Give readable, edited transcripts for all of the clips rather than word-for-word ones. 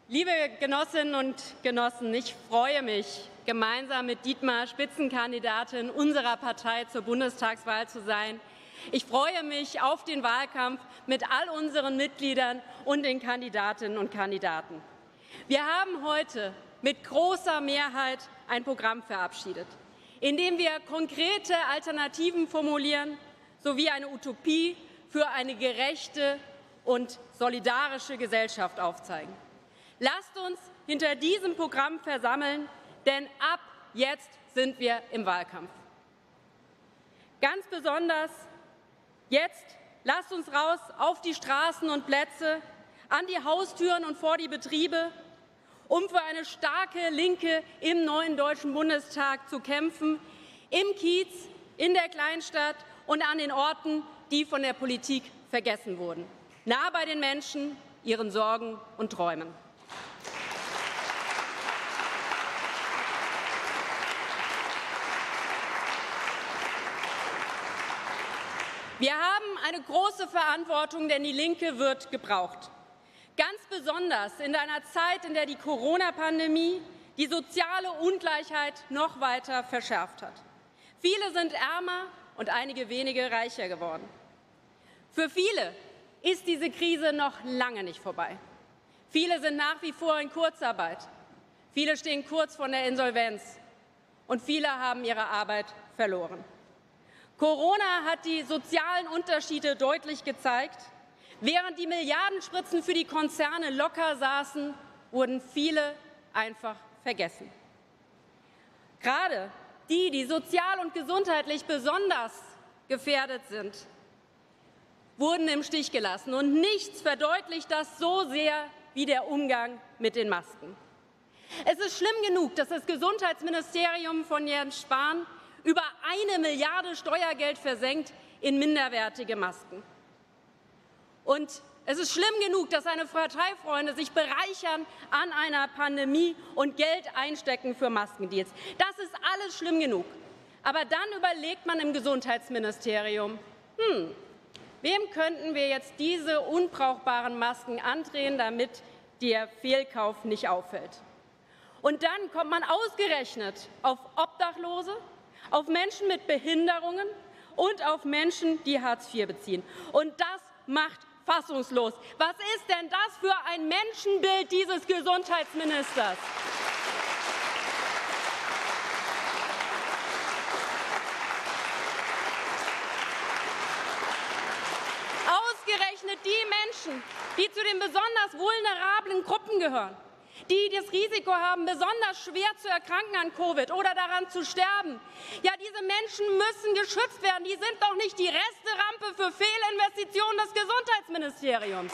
Liebe Genossinnen und Genossen, ich freue mich, gemeinsam mit Dietmar Spitzenkandidatin unserer Partei zur Bundestagswahl zu sein. Ich freue mich auf den Wahlkampf mit all unseren Mitgliedern und den Kandidatinnen und Kandidaten. Wir haben heute mit großer Mehrheit ein Programm verabschiedet, in dem wir konkrete Alternativen formulieren sowie eine Utopie für eine gerechte und solidarische Gesellschaft aufzeigen. Lasst uns hinter diesem Programm versammeln, denn ab jetzt sind wir im Wahlkampf. Ganz besonders jetzt lasst uns raus auf die Straßen und Plätze, an die Haustüren und vor die Betriebe, um für eine starke Linke im neuen Deutschen Bundestag zu kämpfen, im Kiez, in der Kleinstadt und an den Orten, die von der Politik vergessen wurden. Nah bei den Menschen, ihren Sorgen und Träumen. Wir haben eine große Verantwortung, denn die Linke wird gebraucht. Ganz besonders in einer Zeit, in der die Corona-Pandemie die soziale Ungleichheit noch weiter verschärft hat. Viele sind ärmer und einige wenige reicher geworden. Für viele ist diese Krise noch lange nicht vorbei. Viele sind nach wie vor in Kurzarbeit. Viele stehen kurz vor der Insolvenz. Und viele haben ihre Arbeit verloren. Corona hat die sozialen Unterschiede deutlich gezeigt. Während die Milliardenspritzen für die Konzerne locker saßen, wurden viele einfach vergessen. Gerade die, die sozial und gesundheitlich besonders gefährdet sind, wurden im Stich gelassen. Und nichts verdeutlicht das so sehr wie der Umgang mit den Masken. Es ist schlimm genug, dass das Gesundheitsministerium von Jens Spahn über 1 Milliarde Steuergeld versenkt in minderwertige Masken. Und es ist schlimm genug, dass seine Parteifreunde sich bereichern an einer Pandemie und Geld einstecken für Maskendeals. Das ist alles schlimm genug. Aber dann überlegt man im Gesundheitsministerium, wem könnten wir jetzt diese unbrauchbaren Masken andrehen, damit der Fehlkauf nicht auffällt. Und dann kommt man ausgerechnet auf Obdachlose, auf Menschen mit Behinderungen und auf Menschen, die Hartz IV beziehen. Und das macht fassungslos. Was ist denn das für ein Menschenbild dieses Gesundheitsministers? Ausgerechnet die Menschen, die zu den besonders vulnerablen Gruppen gehören, die das Risiko haben, besonders schwer zu erkranken an Covid oder daran zu sterben. Ja, diese Menschen müssen geschützt werden. Die sind doch nicht die Resterampe für Fehlinvestitionen des Gesundheitsministeriums.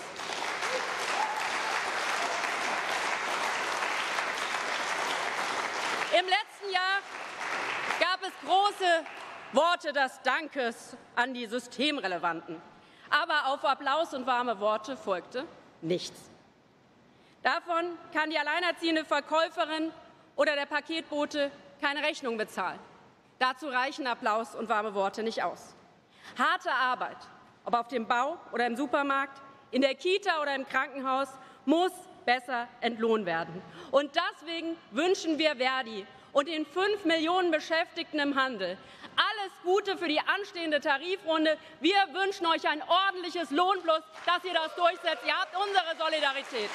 Im letzten Jahr gab es große Worte des Dankes an die Systemrelevanten. Aber auf Applaus und warme Worte folgte nichts. Davon kann die alleinerziehende Verkäuferin oder der Paketbote keine Rechnung bezahlen. Dazu reichen Applaus und warme Worte nicht aus. Harte Arbeit, ob auf dem Bau oder im Supermarkt, in der Kita oder im Krankenhaus, muss besser entlohnt werden. Und deswegen wünschen wir Verdi und den 5 Millionen Beschäftigten im Handel alles Gute für die anstehende Tarifrunde. Wir wünschen euch ein ordentliches Lohnplus, dass ihr das durchsetzt. Ihr habt unsere Solidarität.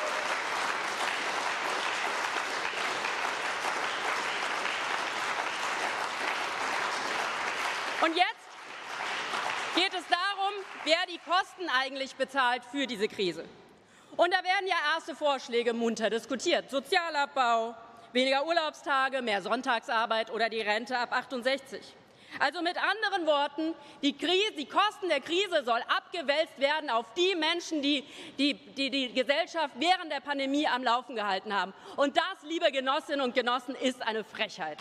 Und jetzt geht es darum, wer die Kosten eigentlich bezahlt für diese Krise. Und da werden ja erste Vorschläge munter diskutiert. Sozialabbau, weniger Urlaubstage, mehr Sonntagsarbeit oder die Rente ab 68. Also mit anderen Worten, die Kosten der Krise soll abgewälzt werden auf die Menschen, die die Gesellschaft während der Pandemie am Laufen gehalten haben. Und das, liebe Genossinnen und Genossen, ist eine Frechheit.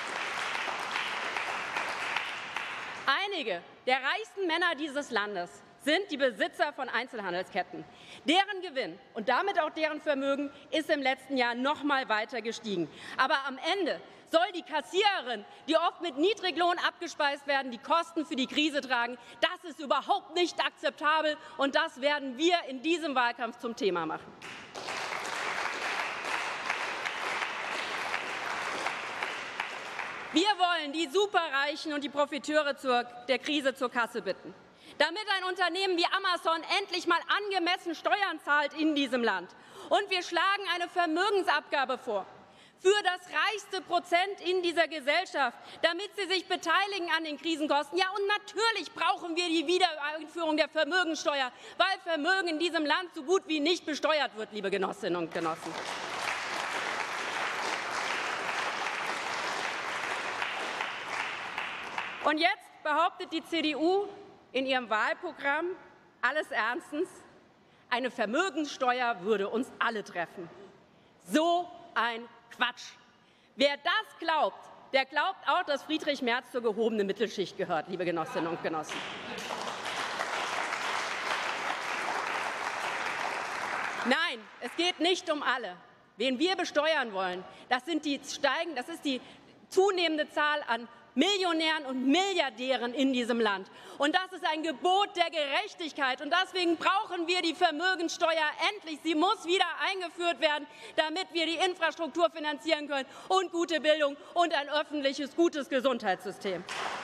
Einige der reichsten Männer dieses Landes sind die Besitzer von Einzelhandelsketten. Deren Gewinn und damit auch deren Vermögen ist im letzten Jahr noch mal weiter gestiegen. Aber am Ende soll die Kassiererin, die oft mit Niedriglohn abgespeist werden, die Kosten für die Krise tragen. Das ist überhaupt nicht akzeptabel, und das werden wir in diesem Wahlkampf zum Thema machen. Wir wollen die Superreichen und die Profiteure der Krise zur Kasse bitten, damit ein Unternehmen wie Amazon endlich mal angemessen Steuern zahlt in diesem Land. Und wir schlagen eine Vermögensabgabe vor für das reichste Prozent in dieser Gesellschaft, damit sie sich beteiligen an den Krisenkosten. Ja, und natürlich brauchen wir die Wiedereinführung der Vermögensteuer, weil Vermögen in diesem Land so gut wie nicht besteuert wird, liebe Genossinnen und Genossen. Und jetzt behauptet die CDU in ihrem Wahlprogramm alles ernstens, eine Vermögenssteuer würde uns alle treffen. So ein Quatsch. Wer das glaubt, der glaubt auch, dass Friedrich Merz zur gehobenen Mittelschicht gehört, liebe Genossinnen und Genossen. Nein, es geht nicht um alle. Wen wir besteuern wollen, das ist die zunehmende Zahl an Millionären und Milliardären in diesem Land. Und das ist ein Gebot der Gerechtigkeit. Und deswegen brauchen wir die Vermögenssteuer endlich. Sie muss wieder eingeführt werden, damit wir die Infrastruktur finanzieren können und gute Bildung und ein öffentliches, gutes Gesundheitssystem.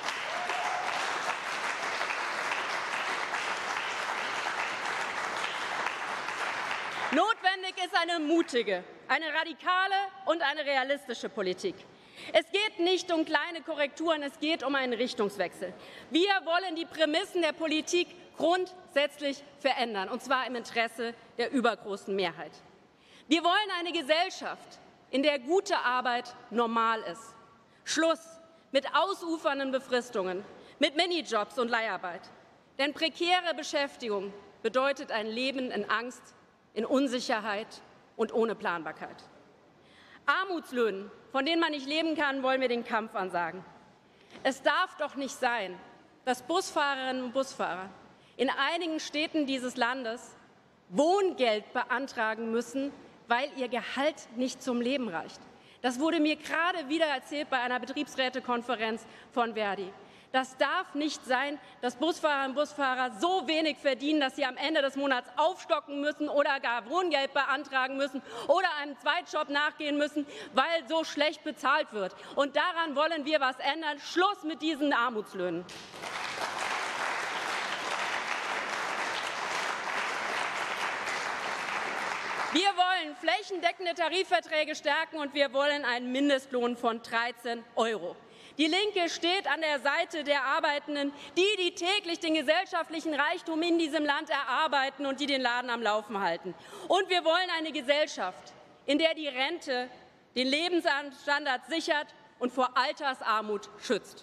Notwendig ist eine mutige, eine radikale und eine realistische Politik. Es geht nicht um kleine Korrekturen, es geht um einen Richtungswechsel. Wir wollen die Prämissen der Politik grundsätzlich verändern, und zwar im Interesse der übergroßen Mehrheit. Wir wollen eine Gesellschaft, in der gute Arbeit normal ist. Schluss mit ausufernden Befristungen, mit Minijobs und Leiharbeit. Denn prekäre Beschäftigung bedeutet ein Leben in Angst, in Unsicherheit und ohne Planbarkeit. Armutslöhnen, von denen man nicht leben kann, wollen wir den Kampf ansagen. Es darf doch nicht sein, dass Busfahrerinnen und Busfahrer in einigen Städten dieses Landes Wohngeld beantragen müssen, weil ihr Gehalt nicht zum Leben reicht. Das wurde mir gerade wieder erzählt bei einer Betriebsrätekonferenz von Verdi. Das darf nicht sein, dass Busfahrerinnen und Busfahrer so wenig verdienen, dass sie am Ende des Monats aufstocken müssen oder gar Wohngeld beantragen müssen oder einem Zweitjob nachgehen müssen, weil so schlecht bezahlt wird. Und daran wollen wir was ändern. Schluss mit diesen Armutslöhnen. Wir wollen flächendeckende Tarifverträge stärken, und wir wollen einen Mindestlohn von 13 €. Die Linke steht an der Seite der Arbeitenden, die täglich den gesellschaftlichen Reichtum in diesem Land erarbeiten und die den Laden am Laufen halten. Und wir wollen eine Gesellschaft, in der die Rente den Lebensstandard sichert und vor Altersarmut schützt.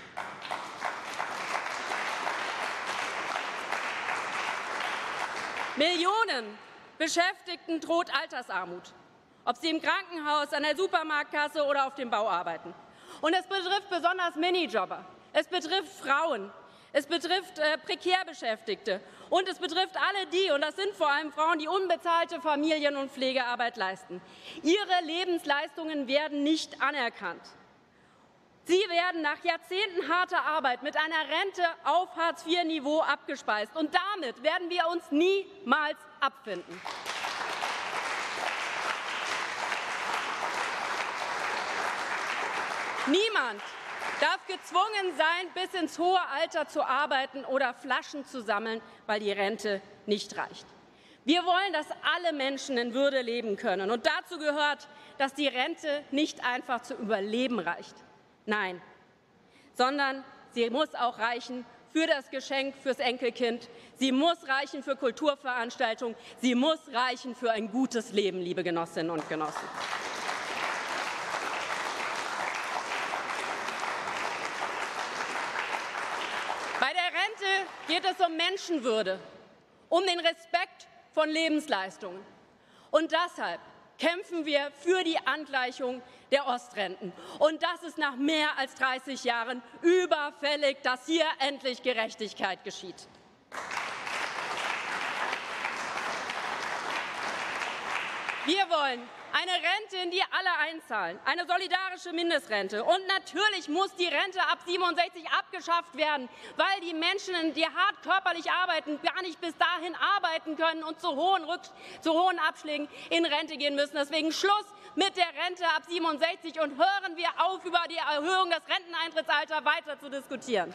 Millionen Beschäftigten droht Altersarmut, ob sie im Krankenhaus, an der Supermarktkasse oder auf dem Bau arbeiten. Und es betrifft besonders Minijobber, es betrifft Frauen, es betrifft prekär Beschäftigte und es betrifft alle die, und das sind vor allem Frauen, die unbezahlte Familien- und Pflegearbeit leisten. Ihre Lebensleistungen werden nicht anerkannt. Sie werden nach Jahrzehnten harter Arbeit mit einer Rente auf Hartz-IV-Niveau abgespeist. Und damit werden wir uns niemals abfinden. Niemand darf gezwungen sein, bis ins hohe Alter zu arbeiten oder Flaschen zu sammeln, weil die Rente nicht reicht. Wir wollen, dass alle Menschen in Würde leben können. Und dazu gehört, dass die Rente nicht einfach zu überleben reicht. Nein, sondern sie muss auch reichen für das Geschenk fürs Enkelkind. Sie muss reichen für Kulturveranstaltungen. Sie muss reichen für ein gutes Leben, liebe Genossinnen und Genossen. Bei der Rente geht es um Menschenwürde, um den Respekt von Lebensleistungen. Und deshalb kämpfen wir für die Angleichung der Ostrenten. Und das ist nach mehr als 30 Jahren überfällig, dass hier endlich Gerechtigkeit geschieht. Wir wollen eine Rente, in die alle einzahlen, eine solidarische Mindestrente. Und natürlich muss die Rente ab 67 abgeschafft werden, weil die Menschen, die hart körperlich arbeiten, gar nicht bis dahin arbeiten können und zu hohen Abschlägen in Rente gehen müssen. Deswegen Schluss mit der Rente ab 67 und hören wir auf, über die Erhöhung des Renteneintrittsalters weiter zu diskutieren.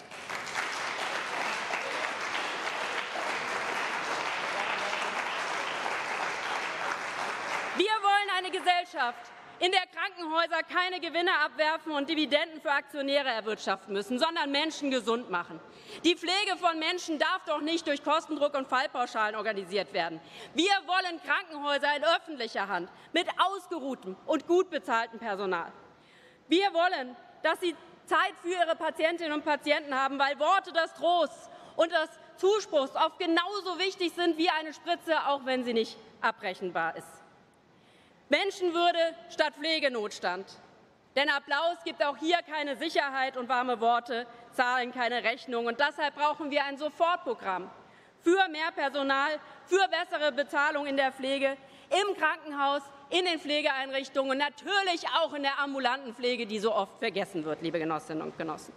Wir wollen eine Gesellschaft, in der Krankenhäuser keine Gewinne abwerfen und Dividenden für Aktionäre erwirtschaften müssen, sondern Menschen gesund machen. Die Pflege von Menschen darf doch nicht durch Kostendruck und Fallpauschalen organisiert werden. Wir wollen Krankenhäuser in öffentlicher Hand mit ausgeruhtem und gut bezahltem Personal. Wir wollen, dass sie Zeit für ihre Patientinnen und Patienten haben, weil Worte des Trosts und des Zuspruchs oft genauso wichtig sind wie eine Spritze, auch wenn sie nicht abrechenbar ist. Menschenwürde statt Pflegenotstand. Denn Applaus gibt auch hier keine Sicherheit und warme Worte zahlen keine Rechnung. Und deshalb brauchen wir ein Sofortprogramm für mehr Personal, für bessere Bezahlung in der Pflege, im Krankenhaus, in den Pflegeeinrichtungen und natürlich auch in der ambulanten Pflege, die so oft vergessen wird, liebe Genossinnen und Genossen.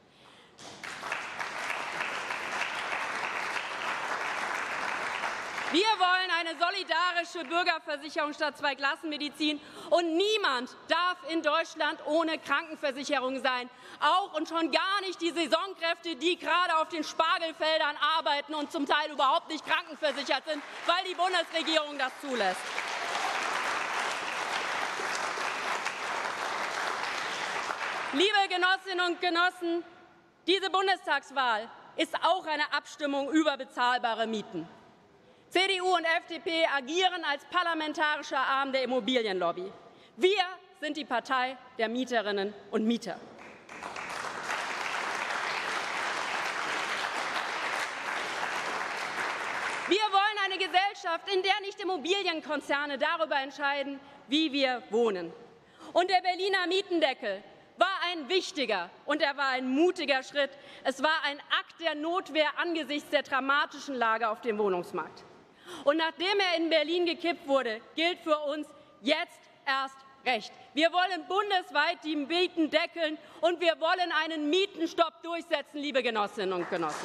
Wir wollen eine solidarische Bürgerversicherung statt Zweiklassenmedizin. Und niemand darf in Deutschland ohne Krankenversicherung sein. Auch und schon gar nicht die Saisonkräfte, die gerade auf den Spargelfeldern arbeiten und zum Teil überhaupt nicht krankenversichert sind, weil die Bundesregierung das zulässt. Liebe Genossinnen und Genossen, diese Bundestagswahl ist auch eine Abstimmung über bezahlbare Mieten. CDU und FDP agieren als parlamentarischer Arm der Immobilienlobby. Wir sind die Partei der Mieterinnen und Mieter. Wir wollen eine Gesellschaft, in der nicht Immobilienkonzerne darüber entscheiden, wie wir wohnen. Und der Berliner Mietendeckel war ein wichtiger und er war ein mutiger Schritt. Es war ein Akt der Notwehr angesichts der dramatischen Lage auf dem Wohnungsmarkt. Und nachdem er in Berlin gekippt wurde, gilt für uns jetzt erst recht. Wir wollen bundesweit die Mieten deckeln und wir wollen einen Mietenstopp durchsetzen, liebe Genossinnen und Genossen.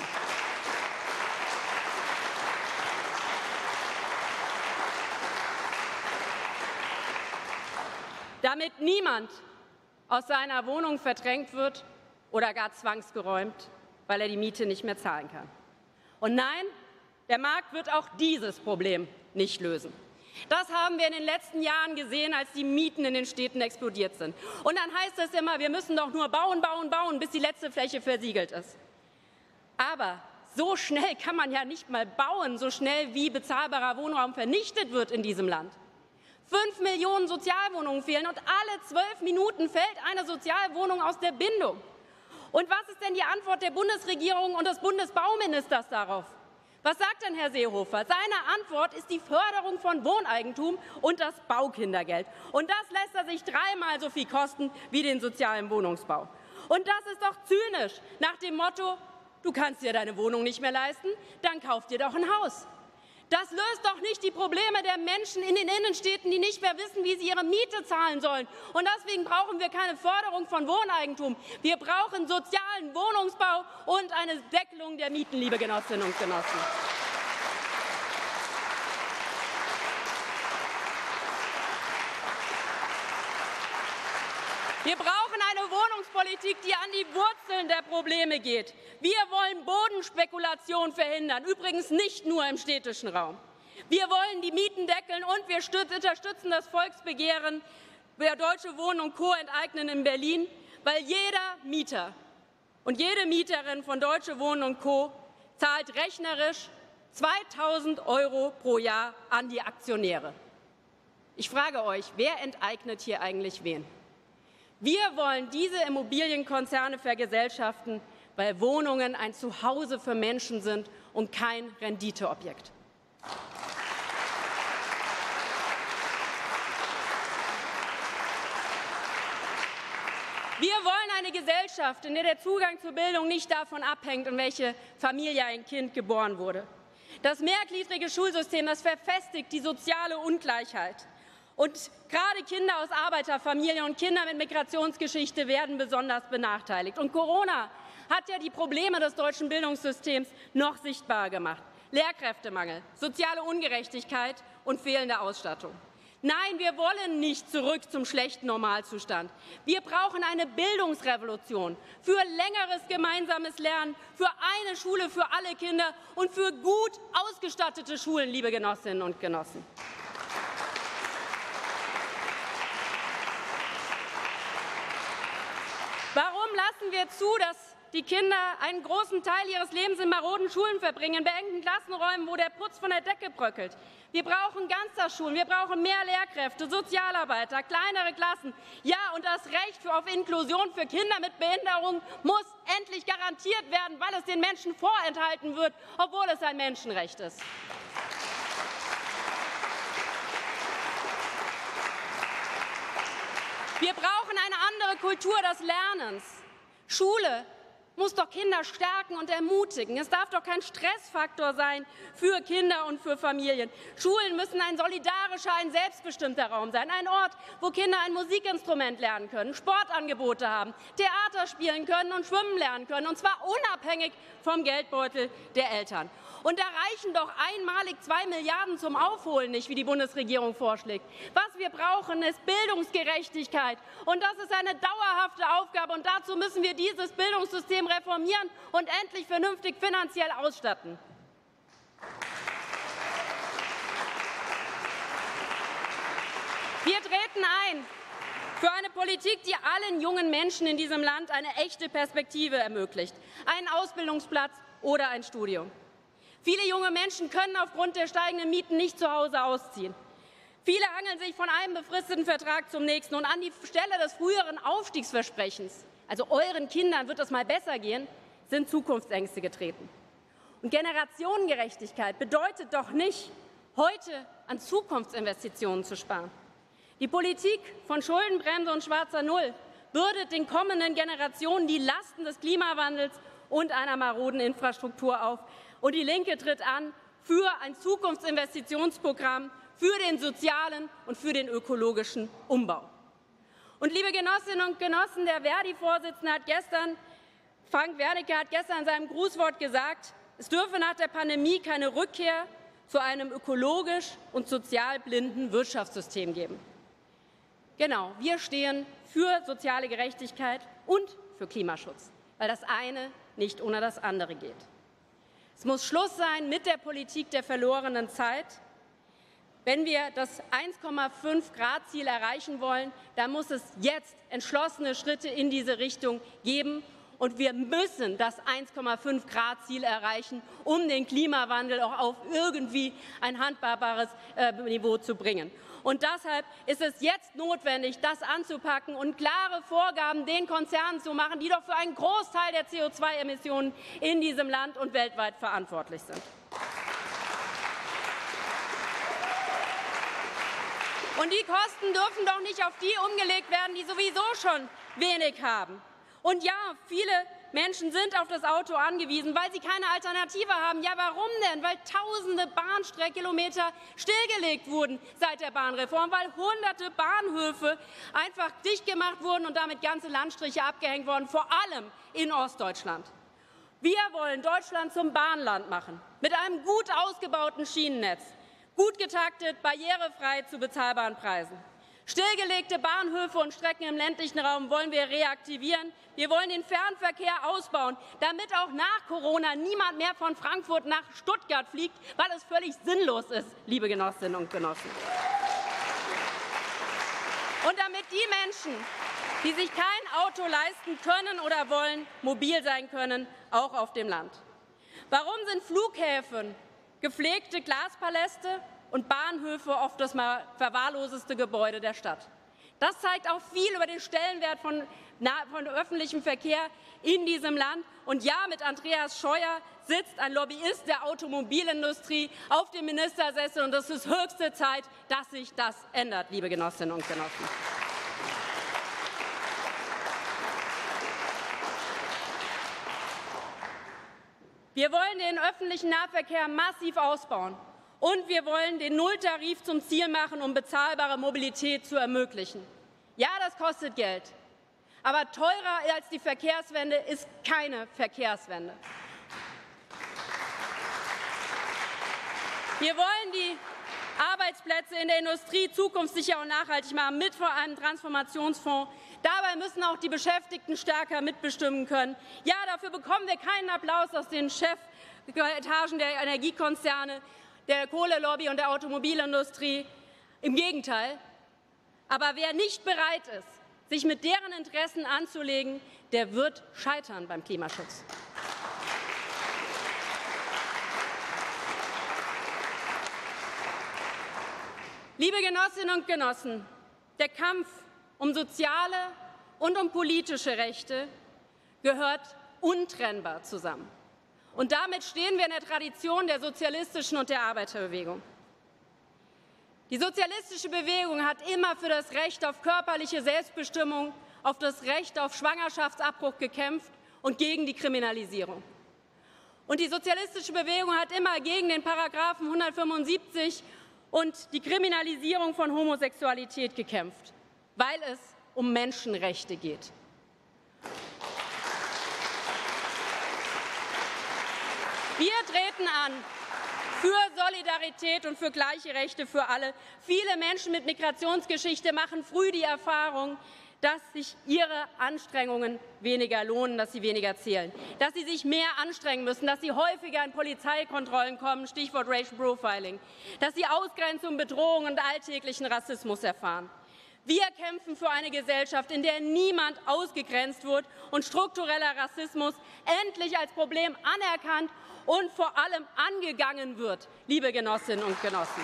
Damit niemand aus seiner Wohnung verdrängt wird oder gar zwangsgeräumt, weil er die Miete nicht mehr zahlen kann. Und nein, der Markt wird auch dieses Problem nicht lösen. Das haben wir in den letzten Jahren gesehen, als die Mieten in den Städten explodiert sind. Und dann heißt es immer, wir müssen doch nur bauen, bauen, bauen, bis die letzte Fläche versiegelt ist. Aber so schnell kann man ja nicht mal bauen, so schnell wie bezahlbarer Wohnraum vernichtet wird in diesem Land. 5 Millionen Sozialwohnungen fehlen und alle 12 Minuten fällt eine Sozialwohnung aus der Bindung. Und was ist denn die Antwort der Bundesregierung und des Bundesbauministers darauf? Was sagt denn Herr Seehofer? Seine Antwort ist die Förderung von Wohneigentum und das Baukindergeld. Und das lässt er sich 3-mal so viel kosten wie den sozialen Wohnungsbau. Und das ist doch zynisch, nach dem Motto, du kannst dir deine Wohnung nicht mehr leisten, dann kauf dir doch ein Haus. Das löst doch nicht die Probleme der Menschen in den Innenstädten, die nicht mehr wissen, wie sie ihre Miete zahlen sollen. Und deswegen brauchen wir keine Förderung von Wohneigentum. Wir brauchen sozialen Wohnungsbau und eine Deckelung der Mieten, liebe Genossinnen und Genossen. Wir brauchen eine Wohnungspolitik, die an die Wurzeln der Probleme geht. Wir wollen Bodenspekulation verhindern, übrigens nicht nur im städtischen Raum. Wir wollen die Mieten deckeln und wir unterstützen das Volksbegehren der Deutsche Wohnen und Co. enteignen in Berlin, weil jeder Mieter und jede Mieterin von Deutsche Wohnen und Co. zahlt rechnerisch 2.000 € pro Jahr an die Aktionäre. Ich frage euch, wer enteignet hier eigentlich wen? Wir wollen diese Immobilienkonzerne vergesellschaften, weil Wohnungen ein Zuhause für Menschen sind und kein Renditeobjekt. Wir wollen eine Gesellschaft, in der der Zugang zur Bildung nicht davon abhängt, in welche Familie ein Kind geboren wurde. Das mehrgliedrige Schulsystem, das verfestigt die soziale Ungleichheit. Und gerade Kinder aus Arbeiterfamilien und Kinder mit Migrationsgeschichte werden besonders benachteiligt. Und Corona hat ja die Probleme des deutschen Bildungssystems noch sichtbarer gemacht. Lehrkräftemangel, soziale Ungerechtigkeit und fehlende Ausstattung. Nein, wir wollen nicht zurück zum schlechten Normalzustand. Wir brauchen eine Bildungsrevolution für längeres gemeinsames Lernen, für eine Schule für alle Kinder und für gut ausgestattete Schulen, liebe Genossinnen und Genossen. Warum lassen wir zu, dass die Kinder einen großen Teil ihres Lebens in maroden Schulen verbringen, in beengten Klassenräumen, wo der Putz von der Decke bröckelt? Wir brauchen Ganztagsschulen, wir brauchen mehr Lehrkräfte, Sozialarbeiter, kleinere Klassen. Ja, und das Recht auf Inklusion für Kinder mit Behinderung muss endlich garantiert werden, weil es den Menschen vorenthalten wird, obwohl es ein Menschenrecht ist. Wir brauchen eine andere Kultur des Lernens. Schule muss doch Kinder stärken und ermutigen. Es darf doch kein Stressfaktor sein für Kinder und für Familien. Schulen müssen ein solidarischer, ein selbstbestimmter Raum sein. Ein Ort, wo Kinder ein Musikinstrument lernen können, Sportangebote haben, Theater spielen können und schwimmen lernen können. Und zwar unabhängig vom Geldbeutel der Eltern. Und da reichen doch einmalig 2 Milliarden zum Aufholen nicht, wie die Bundesregierung vorschlägt. Was wir brauchen, ist Bildungsgerechtigkeit. Und das ist eine dauerhafte Aufgabe. Und dazu müssen wir dieses Bildungssystem reformieren und endlich vernünftig finanziell ausstatten. Wir treten ein für eine Politik, die allen jungen Menschen in diesem Land eine echte Perspektive ermöglicht. Einen Ausbildungsplatz oder ein Studium. Viele junge Menschen können aufgrund der steigenden Mieten nicht zu Hause ausziehen. Viele hangeln sich von einem befristeten Vertrag zum nächsten. Und an die Stelle des früheren Aufstiegsversprechens, also euren Kindern wird es mal besser gehen, sind Zukunftsängste getreten. Und Generationengerechtigkeit bedeutet doch nicht, heute an Zukunftsinvestitionen zu sparen. Die Politik von Schuldenbremse und schwarzer Null bürdet den kommenden Generationen die Lasten des Klimawandels und einer maroden Infrastruktur auf. Und die Linke tritt an für ein Zukunftsinvestitionsprogramm, für den sozialen und für den ökologischen Umbau. Und liebe Genossinnen und Genossen, der Verdi-Vorsitzende Frank Wernicke hat gestern in seinem Grußwort gesagt, es dürfe nach der Pandemie keine Rückkehr zu einem ökologisch und sozial blinden Wirtschaftssystem geben. Genau, wir stehen für soziale Gerechtigkeit und für Klimaschutz, weil das eine nicht ohne das andere geht. Es muss Schluss sein mit der Politik der verlorenen Zeit. Wenn wir das 1,5-Grad-Ziel erreichen wollen, dann muss es jetzt entschlossene Schritte in diese Richtung geben. Und wir müssen das 1,5-Grad-Ziel erreichen, um den Klimawandel auch auf irgendwie ein handhabbares Niveau zu bringen. Und deshalb ist es jetzt notwendig, das anzupacken und klare Vorgaben den Konzernen zu machen, die doch für einen Großteil der CO2-Emissionen in diesem Land und weltweit verantwortlich sind. Und die Kosten dürfen doch nicht auf die umgelegt werden, die sowieso schon wenig haben. Und ja, viele Menschen sind auf das Auto angewiesen, weil sie keine Alternative haben. Ja, warum denn? Weil tausende Bahnkilometer stillgelegt wurden seit der Bahnreform, weil hunderte Bahnhöfe einfach dicht gemacht wurden und damit ganze Landstriche abgehängt wurden, vor allem in Ostdeutschland. Wir wollen Deutschland zum Bahnland machen, mit einem gut ausgebauten Schienennetz, gut getaktet, barrierefrei zu bezahlbaren Preisen. Stillgelegte Bahnhöfe und Strecken im ländlichen Raum wollen wir reaktivieren. Wir wollen den Fernverkehr ausbauen, damit auch nach Corona niemand mehr von Frankfurt nach Stuttgart fliegt, weil es völlig sinnlos ist, liebe Genossinnen und Genossen. Und damit die Menschen, die sich kein Auto leisten können oder wollen, mobil sein können, auch auf dem Land. Warum sind Flughäfen gepflegte Glaspaläste und Bahnhöfe oft das verwahrloseste Gebäude der Stadt? Das zeigt auch viel über den Stellenwert von öffentlichem Verkehr in diesem Land. Und ja, mit Andreas Scheuer sitzt ein Lobbyist der Automobilindustrie auf dem Ministersessel. Und es ist höchste Zeit, dass sich das ändert, liebe Genossinnen und Genossen. Wir wollen den öffentlichen Nahverkehr massiv ausbauen, Und wir wollen den Nulltarif zum Ziel machen, um bezahlbare Mobilität zu ermöglichen. Ja, das kostet Geld. Aber teurer als die Verkehrswende ist keine Verkehrswende. Wir wollen die Arbeitsplätze in der Industrie zukunftssicher und nachhaltig machen, mit vor allem Transformationsfonds. Dabei müssen auch die Beschäftigten stärker mitbestimmen können. Ja, dafür bekommen wir keinen Applaus aus den Chefetagen der Energiekonzerne, der Kohlelobby und der Automobilindustrie. Im Gegenteil. Aber wer nicht bereit ist, sich mit deren Interessen anzulegen, der wird scheitern beim Klimaschutz. Liebe Genossinnen und Genossen, der Kampf um soziale und um politische Rechte gehört untrennbar zusammen. Und damit stehen wir in der Tradition der sozialistischen und der Arbeiterbewegung. Die sozialistische Bewegung hat immer für das Recht auf körperliche Selbstbestimmung, auf das Recht auf Schwangerschaftsabbruch gekämpft und gegen die Kriminalisierung. Und die sozialistische Bewegung hat immer gegen den Paragraphen 175 und die Kriminalisierung von Homosexualität gekämpft, weil es um Menschenrechte geht. Wir treten an für Solidarität und für gleiche Rechte für alle. Viele Menschen mit Migrationsgeschichte machen früh die Erfahrung, dass sich ihre Anstrengungen weniger lohnen, dass sie weniger zählen, dass sie sich mehr anstrengen müssen, dass sie häufiger in Polizeikontrollen kommen, Stichwort Racial Profiling, dass sie Ausgrenzung, Bedrohung und alltäglichen Rassismus erfahren. Wir kämpfen für eine Gesellschaft, in der niemand ausgegrenzt wird und struktureller Rassismus endlich als Problem anerkannt und vor allem angegangen wird, liebe Genossinnen und Genossen.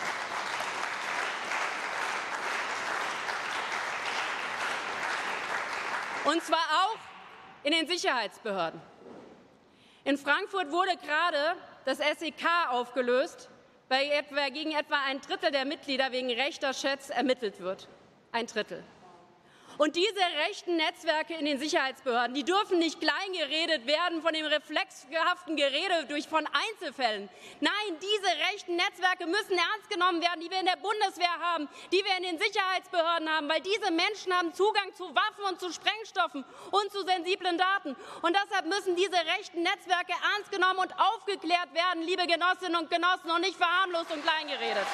Und zwar auch in den Sicherheitsbehörden. In Frankfurt wurde gerade das SEK aufgelöst, weil gegen etwa ein Drittel der Mitglieder wegen rechter Chats ermittelt wird. Ein Drittel. Und diese rechten Netzwerke in den Sicherheitsbehörden, die dürfen nicht kleingeredet werden von dem reflexhaften Gerede von Einzelfällen. Nein, diese rechten Netzwerke müssen ernst genommen werden, die wir in der Bundeswehr haben, die wir in den Sicherheitsbehörden haben, weil diese Menschen haben Zugang zu Waffen und zu Sprengstoffen und zu sensiblen Daten. Und deshalb müssen diese rechten Netzwerke ernst genommen und aufgeklärt werden, liebe Genossinnen und Genossen, und nicht verharmlost und kleingeredet.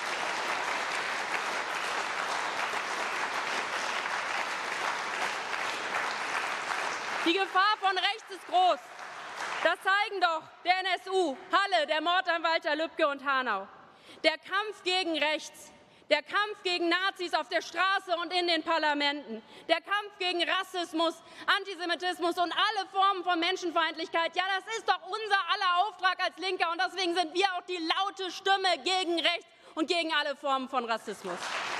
Die Gefahr von rechts ist groß. Das zeigen doch der NSU, Halle, der Mord an Walter Lübcke und Hanau. Der Kampf gegen rechts, der Kampf gegen Nazis auf der Straße und in den Parlamenten, der Kampf gegen Rassismus, Antisemitismus und alle Formen von Menschenfeindlichkeit, ja, das ist doch unser aller Auftrag als Linker. Und deswegen sind wir auch die laute Stimme gegen rechts und gegen alle Formen von Rassismus.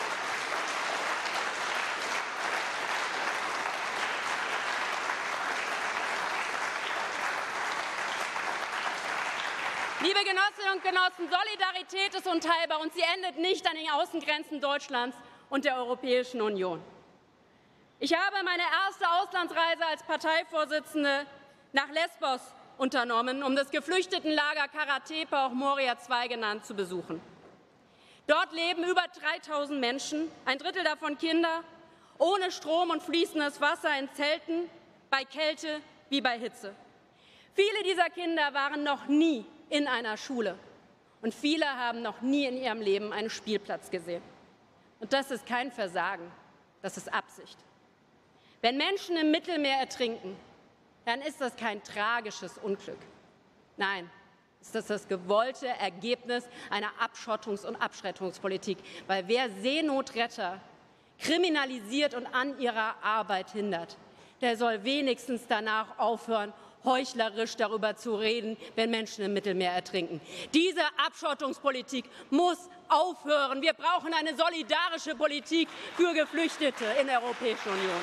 Liebe Genossinnen und Genossen, Solidarität ist unteilbar und sie endet nicht an den Außengrenzen Deutschlands und der Europäischen Union. Ich habe meine erste Auslandsreise als Parteivorsitzende nach Lesbos unternommen, um das Geflüchtetenlager Karatepe, auch Moria II genannt, zu besuchen. Dort leben über 3000 Menschen, ein Drittel davon Kinder, ohne Strom und fließendes Wasser in Zelten, bei Kälte wie bei Hitze. Viele dieser Kinder waren noch nie in einer Schule. Und viele haben noch nie in ihrem Leben einen Spielplatz gesehen. Und das ist kein Versagen, das ist Absicht. Wenn Menschen im Mittelmeer ertrinken, dann ist das kein tragisches Unglück. Nein, ist das das gewollte Ergebnis einer Abschottungs- und Abschreckungspolitik. Weil wer Seenotretter kriminalisiert und an ihrer Arbeit hindert, der soll wenigstens danach aufhören, heuchlerisch darüber zu reden, wenn Menschen im Mittelmeer ertrinken. Diese Abschottungspolitik muss aufhören. Wir brauchen eine solidarische Politik für Geflüchtete in der Europäischen Union.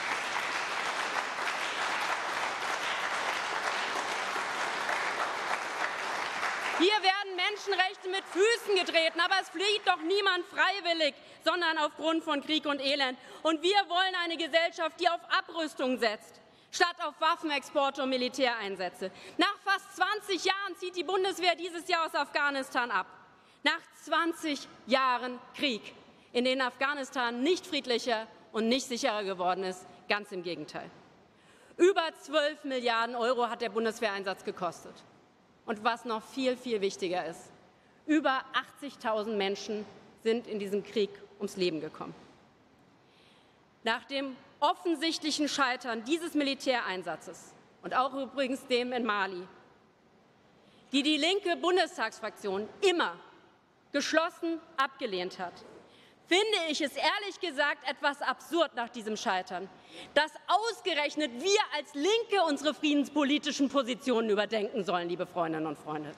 Hier werden Menschenrechte mit Füßen getreten, aber es flieht doch niemand freiwillig, sondern aufgrund von Krieg und Elend. Und wir wollen eine Gesellschaft, die auf Abrüstung setzt, statt auf Waffenexporte und Militäreinsätze. Nach fast 20 Jahren zieht die Bundeswehr dieses Jahr aus Afghanistan ab. Nach 20 Jahren Krieg, in denen Afghanistan nicht friedlicher und nicht sicherer geworden ist, ganz im Gegenteil. Über 12 Milliarden € hat der Bundeswehreinsatz gekostet. Und was noch viel, viel wichtiger ist, über 80.000 Menschen sind in diesem Krieg ums Leben gekommen. Nach dem offensichtlichen Scheitern dieses Militäreinsatzes und auch übrigens dem in Mali, die die linke Bundestagsfraktion immer geschlossen abgelehnt hat, finde ich es ehrlich gesagt etwas absurd nach diesem Scheitern, dass ausgerechnet wir als Linke unsere friedenspolitischen Positionen überdenken sollen, liebe Freundinnen und Freunde.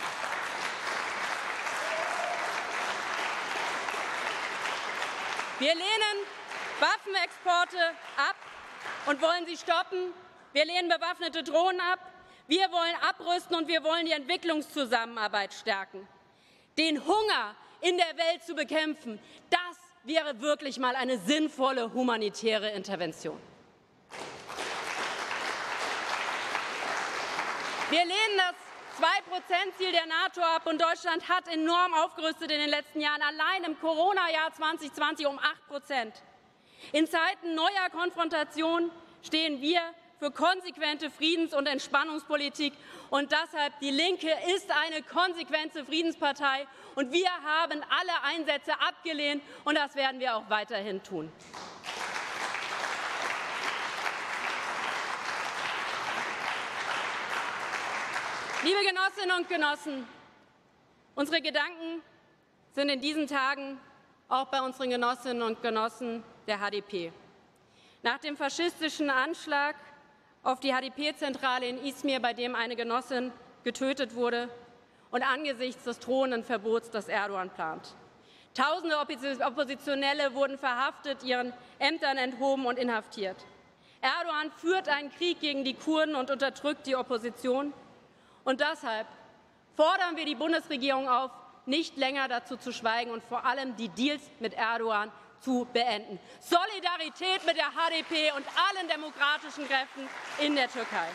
Wir lehnen Waffenexporte ab und wollen sie stoppen. Wir lehnen bewaffnete Drohnen ab. Wir wollen abrüsten und wir wollen die Entwicklungszusammenarbeit stärken. Den Hunger in der Welt zu bekämpfen, das wäre wirklich mal eine sinnvolle humanitäre Intervention. Wir lehnen das 2%-Ziel der NATO ab und Deutschland hat enorm aufgerüstet in den letzten Jahren, allein im Corona-Jahr 2020 um 8%. In Zeiten neuer Konfrontation stehen wir für konsequente Friedens- und Entspannungspolitik. Und deshalb, die Linke ist eine konsequente Friedenspartei. Und wir haben alle Einsätze abgelehnt. Und das werden wir auch weiterhin tun. Liebe Genossinnen und Genossen, unsere Gedanken sind in diesen Tagen auch bei unseren Genossinnen und Genossen der HDP. Nach dem faschistischen Anschlag auf die HDP-Zentrale in Izmir, bei dem eine Genossin getötet wurde, und angesichts des drohenden Verbots, das Erdogan plant. Tausende Oppositionelle wurden verhaftet, ihren Ämtern enthoben und inhaftiert. Erdogan führt einen Krieg gegen die Kurden und unterdrückt die Opposition. Und deshalb fordern wir die Bundesregierung auf, nicht länger dazu zu schweigen und vor allem die Deals mit Erdogan zu beenden. Solidarität mit der HDP und allen demokratischen Kräften in der Türkei.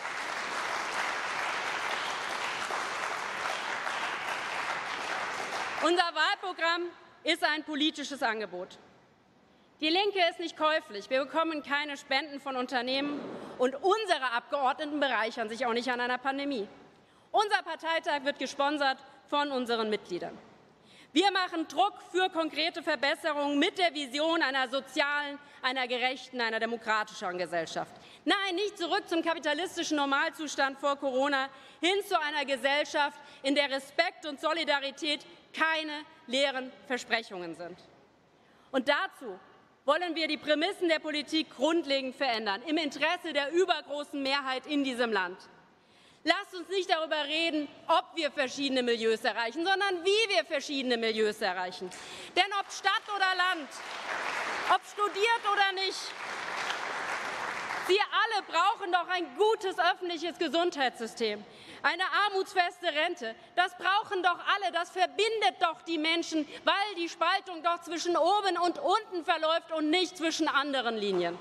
Unser Wahlprogramm ist ein politisches Angebot. Die Linke ist nicht käuflich. Wir bekommen keine Spenden von Unternehmen und unsere Abgeordneten bereichern sich auch nicht an einer Pandemie. Unser Parteitag wird gesponsert von unseren Mitgliedern. Wir machen Druck für konkrete Verbesserungen mit der Vision einer sozialen, einer gerechten, einer demokratischeren Gesellschaft. Nein, nicht zurück zum kapitalistischen Normalzustand vor Corona, hin zu einer Gesellschaft, in der Respekt und Solidarität keine leeren Versprechungen sind. Und dazu wollen wir die Prämissen der Politik grundlegend verändern, im Interesse der übergroßen Mehrheit in diesem Land. Lasst uns nicht darüber reden, ob wir verschiedene Milieus erreichen, sondern wie wir verschiedene Milieus erreichen. Denn ob Stadt oder Land, ob studiert oder nicht, Sie alle brauchen doch ein gutes öffentliches Gesundheitssystem, eine armutsfeste Rente. Das brauchen doch alle, das verbindet doch die Menschen, weil die Spaltung doch zwischen oben und unten verläuft und nicht zwischen anderen Linien.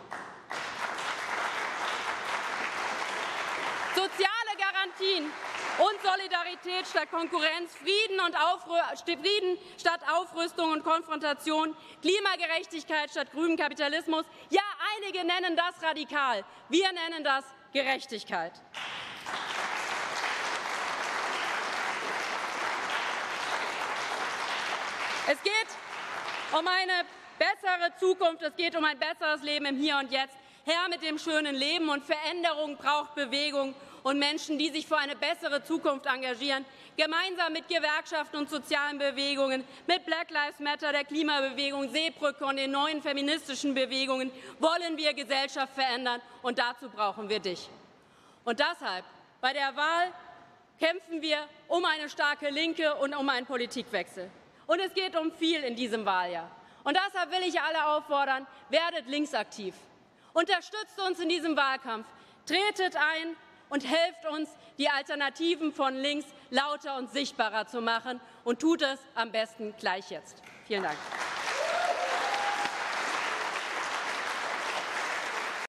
Soziale Garantien und Solidarität statt Konkurrenz, Frieden statt Aufrüstung und Konfrontation, Klimagerechtigkeit statt grünem Kapitalismus. Ja, einige nennen das radikal, wir nennen das Gerechtigkeit. Es geht um eine bessere Zukunft, es geht um ein besseres Leben im Hier und Jetzt. Her mit dem schönen Leben, und Veränderung braucht Bewegung und Menschen, die sich für eine bessere Zukunft engagieren. Gemeinsam mit Gewerkschaften und sozialen Bewegungen, mit Black Lives Matter, der Klimabewegung, Seebrücke und den neuen feministischen Bewegungen wollen wir Gesellschaft verändern, und dazu brauchen wir dich. Und deshalb, bei der Wahl kämpfen wir um eine starke Linke und um einen Politikwechsel. Und es geht um viel in diesem Wahljahr. Und deshalb will ich alle auffordern, werdet linksaktiv. Unterstützt uns in diesem Wahlkampf, tretet ein und helft uns, die Alternativen von links lauter und sichtbarer zu machen, und tut es am besten gleich jetzt. Vielen Dank.